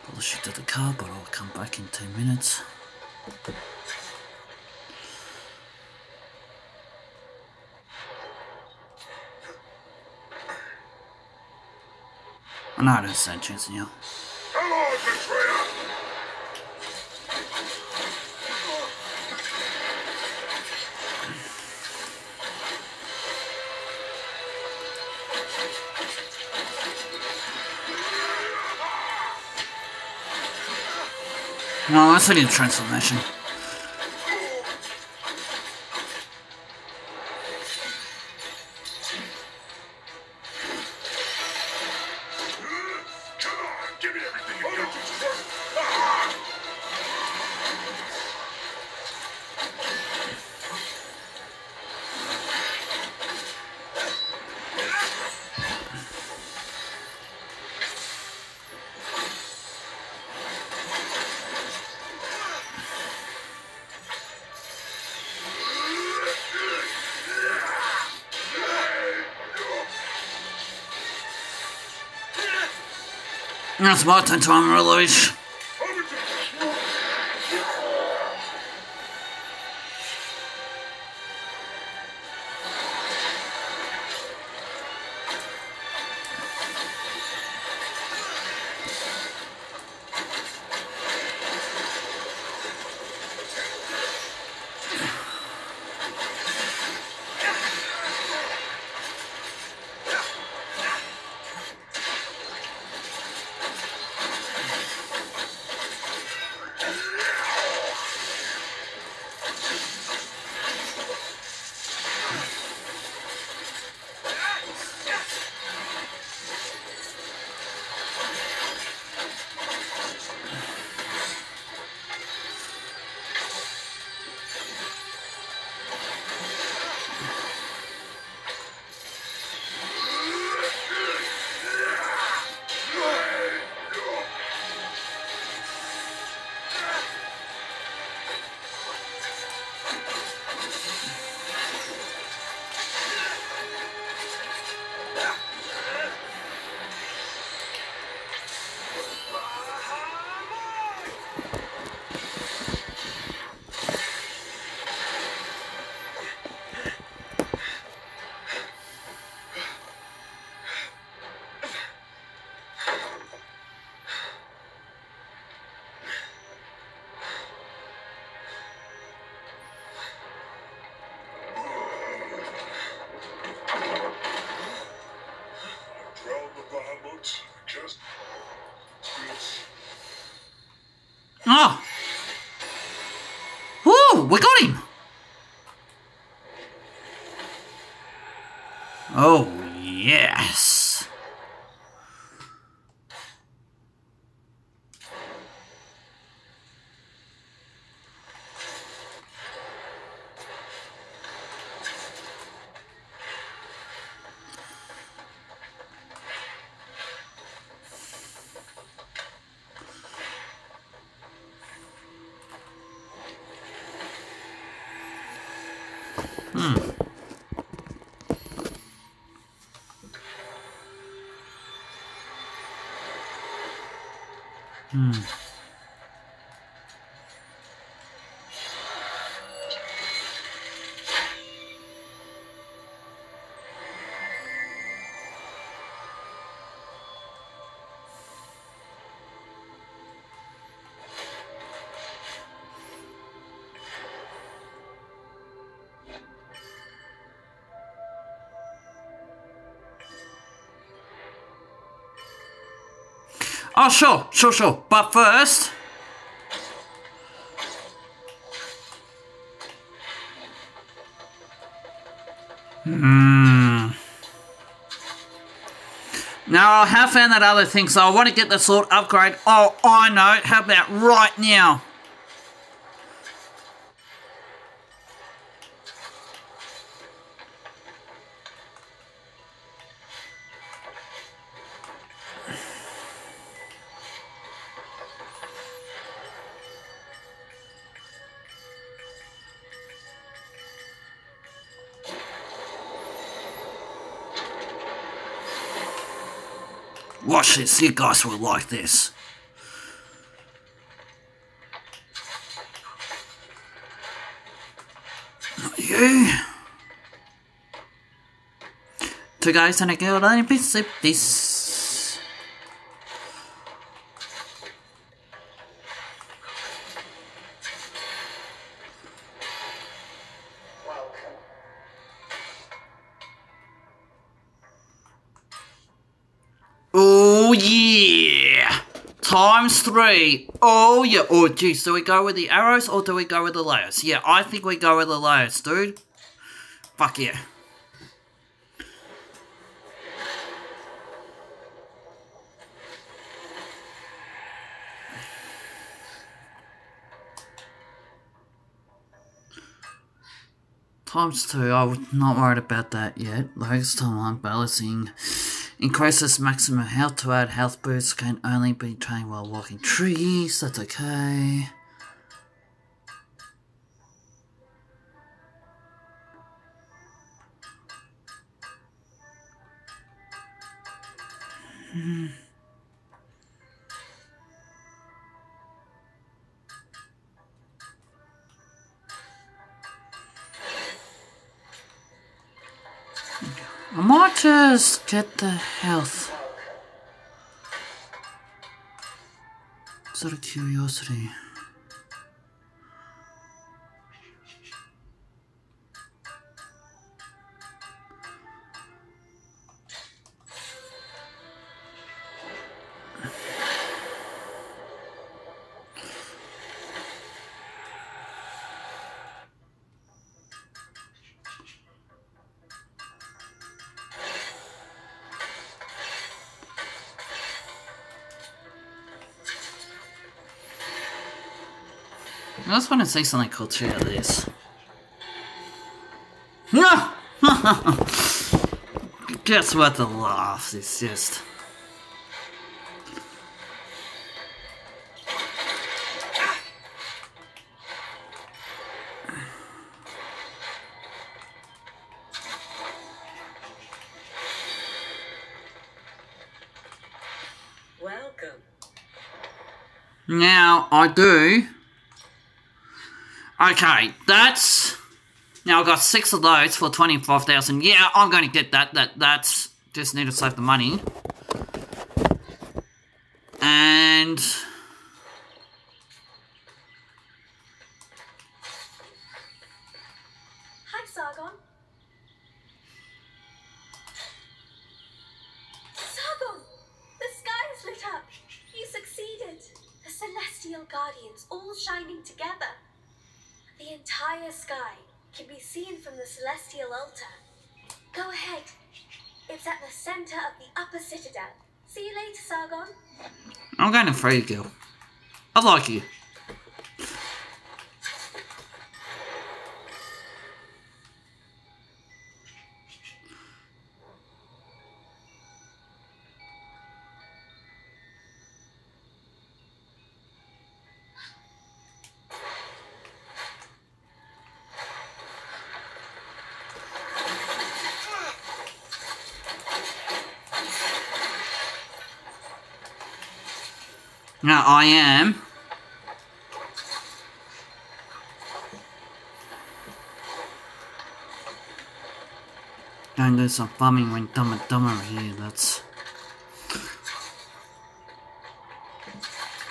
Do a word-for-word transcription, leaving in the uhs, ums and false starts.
Pull the shit to the car, but I'll come back in ten minutes. No, I don't stand a chance in you. Hello, betrayer! No, that's only the transformation. That's my turn to unleash. Oh! Woo! We got him! Oh, yes! Hmm. Hmm. Oh, sure, sure, sure. But first... Hmm. Now, I have found that other thing, so I want to get the sword upgrade. Oh, I know. How about right now? Watch this, you guys will like this. You. Two guys and a girl and a piece of this. Oh yeah! Times three. Oh yeah. Oh geez, do we go with the arrows or do we go with the layers? Yeah, I think we go with the layers, dude. Fuck yeah. Times two, I'm not worried about that yet. Lowest time balancing increases maximum health to add health boosts, can only be trained while walking trees, that's okay. Hmm. I might just get the health. Sort of curiosity. I just want to say something cool to this. Guess what the laugh is just. Welcome. Now I do. Okay, that's... Now I've got six of those for twenty-five thousand. Yeah, I'm going to get that. That That's... Just need to save the money. And... Hi, Sargon. Sargon! The sky is lit up. You succeeded. The Celestial Guardians all shining together. The entire sky can be seen from the Celestial Altar. Go ahead. It's at the center of the upper citadel. See you later, Sargon. I'm going to free you, girl. I like you. Now I am going to do some farming when Dumb and Dumber here. That's